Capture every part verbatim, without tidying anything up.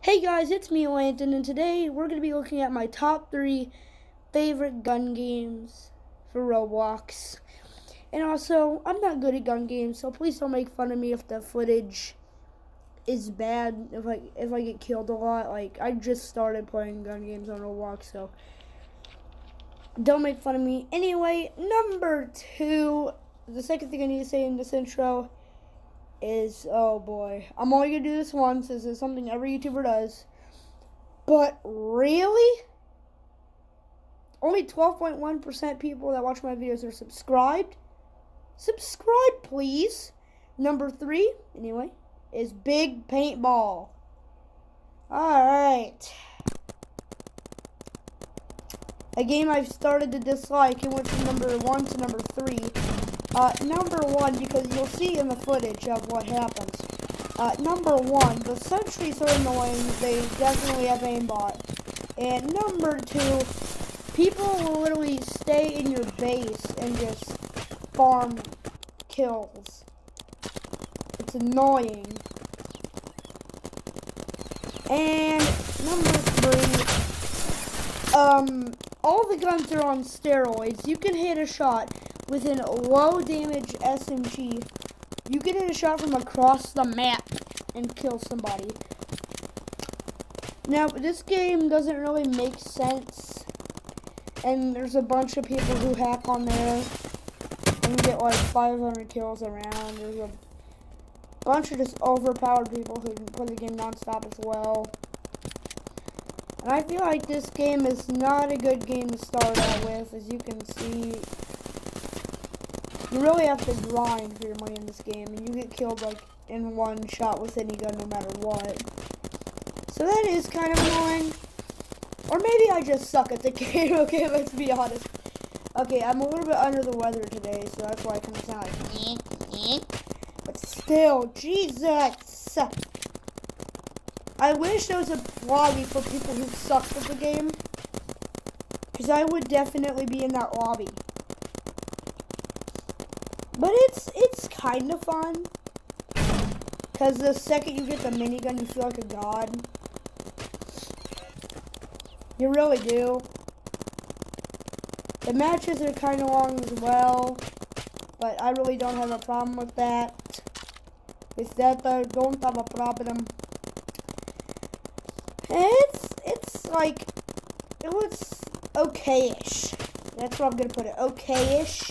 Hey guys, it's me, Landon, and today we're going to be looking at my top three favorite gun games for Roblox. And also, I'm not good at gun games, so please don't make fun of me if the footage is bad, if I, if I get killed a lot. Like, I just started playing gun games on Roblox, so don't make fun of me. Anyway, number two, the second thing I need to say in this intro is, oh boy, I'm only going to do this once. This is something every YouTuber does. But really? Only twelve point one percent people that watch my videos are subscribed? Subscribe, please. Number three, anyway, is Big Paintball. Alright. A game I've started to dislike. It went from number one to number three. Uh, number one, because you'll see in the footage of what happens. Uh, number one, the sentries are annoying. They definitely have aimbot. And number two, people will literally stay in your base and just farm kills. It's annoying. And number three, um, all the guns are on steroids. You can hit a shot with a low damage S M G. You can hit a shot from across the map and kill somebody. Now, this game doesn't really make sense. And there's a bunch of people who hack on there and get like five hundred kills around. There's a bunch of just overpowered people who can play the game non-stop as well. And I feel like this game is not a good game to start out with. As you can see, you really have to grind for your money in this game, and you get killed like in one shot with any gun no matter what. So that is kind of annoying. Or maybe I just suck at the game, okay, let's be honest. Okay, I'm a little bit under the weather today, so that's why I kind of sound like but still, Jesus! I wish there was a lobby for people who suck at the game, because I would definitely be in that lobby. But it's it's kind of fun, because the second you get the minigun, you feel like a god. You really do. The matches are kind of long as well, but I really don't have a problem with that. With that, I don't have a problem. It's it's like it was okay-ish. That's what I'm gonna put it. Okay-ish.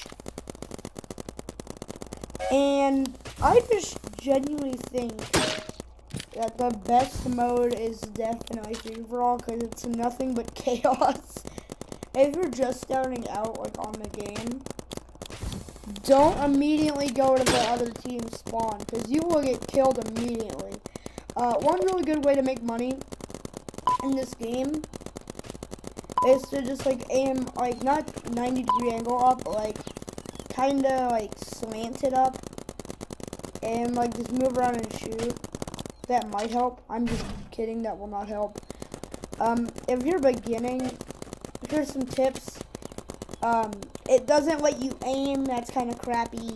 And I just genuinely think that the best mode is definitely free-for-all, because it's nothing but chaos. If you're just starting out like on the game, don't immediately go to the other team's spawn, because you will get killed immediately. Uh, one really good way to make money in this game is to just like aim like not ninety degree angle up, but like kinda like slant it up and like just move around and shoot. That might help. I'm just kidding, that will not help. Um, if you're beginning, here's some tips. Um, it doesn't let you aim, that's kind of crappy.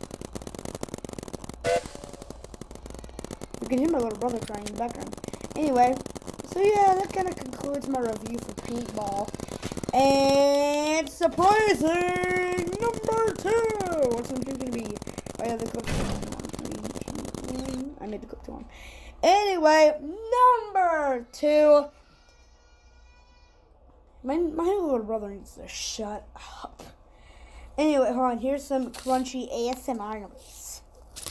You can hear my little brother crying in the background. Anyway, so yeah, that kind of concludes my review for Paintball. And surprising number two! What's number two gonna be? Oh yeah, the cookie one. I made the cookie one. Anyway, number two. My, my little brother needs to shut up. Anyway, hold on. Here's some crunchy A S M R noise.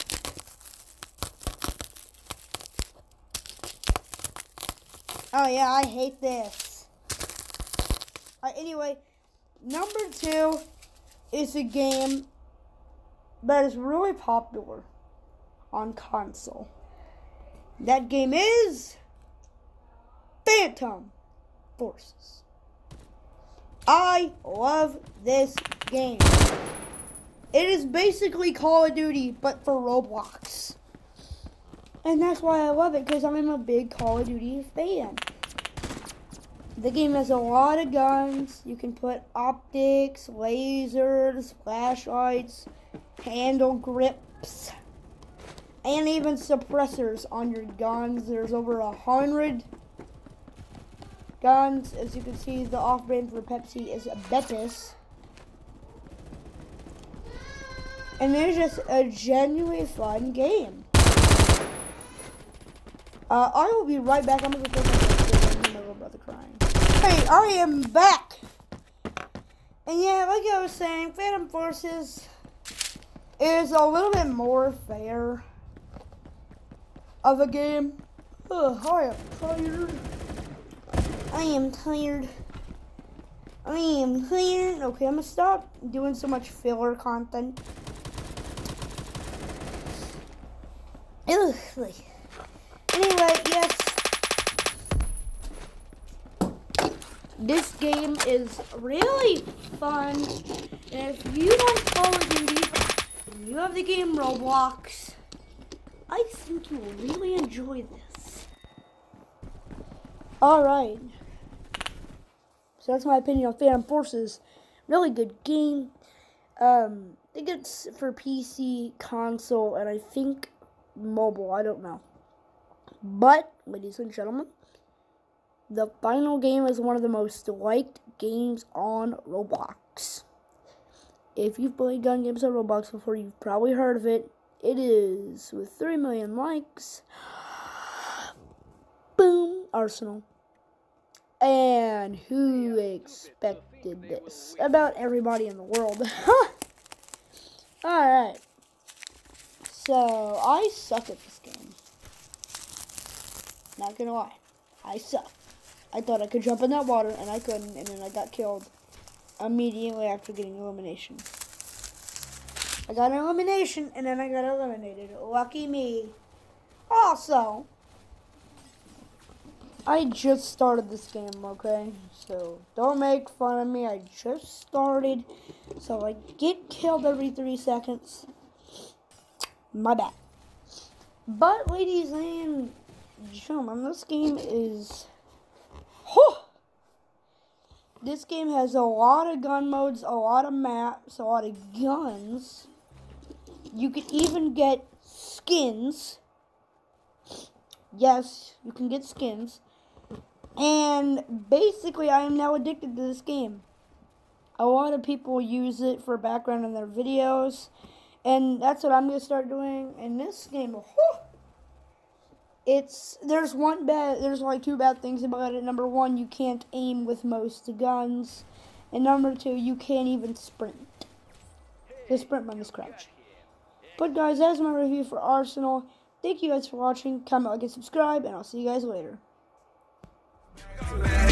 Oh yeah, I hate this. Uh, anyway, number two is a game that is really popular on console. That game is Phantom Forces. I love this game. It is basically Call of Duty, but for Roblox. And that's why I love it, because I'm a big Call of Duty fan. The game has a lot of guns. You can put optics, lasers, flashlights, handle grips, and even suppressors on your guns. There's over a hundred guns. As you can see, the off-brand for Pepsi is Betis. And it's just a genuinely fun game. Uh, I will be right back. I'm going to go take my little brother crying. Hey, I am back. And yeah, like I was saying, Phantom Forces is a little bit more fair of a game. Ugh, I am tired. I am tired. I am tired. Okay, I'm gonna stop doing so much filler content. Ugh. Anyway, yes. This game is really fun. And if you want Call of Duty and you have the game Roblox, I think you will really enjoy this. Alright. So that's my opinion on Phantom Forces. Really good game. Um, I think it's for P C, console, and I think mobile. I don't know. But, ladies and gentlemen, the final game is one of the most liked games on Roblox. If you've played gun games on Roblox before, you've probably heard of it. It is, with three million likes, boom, Arsenal. And who expected this? About everybody in the world. Alright. So, I suck at this game. Not gonna lie. I suck. I thought I could jump in that water, and I couldn't, and then I got killed immediately after getting elimination. I got an elimination, and then I got eliminated. Lucky me. Also, I just started this game, okay? So, don't make fun of me. I just started. So, I get killed every three seconds. My bad. But, ladies and gentlemen, this game is... Whew! This game has a lot of gun modes, a lot of maps, a lot of guns. You can even get skins. Yes, you can get skins. And basically, I am now addicted to this game. A lot of people use it for background in their videos. And that's what I'm going to start doing in this game. Whew! It's, there's one bad, there's like two bad things about it. Number one, you can't aim with most guns. And number two, you can't even sprint. The sprint button is crouch. But guys, that's my review for Arsenal. Thank you guys for watching. Comment, like, and subscribe, and I'll see you guys later.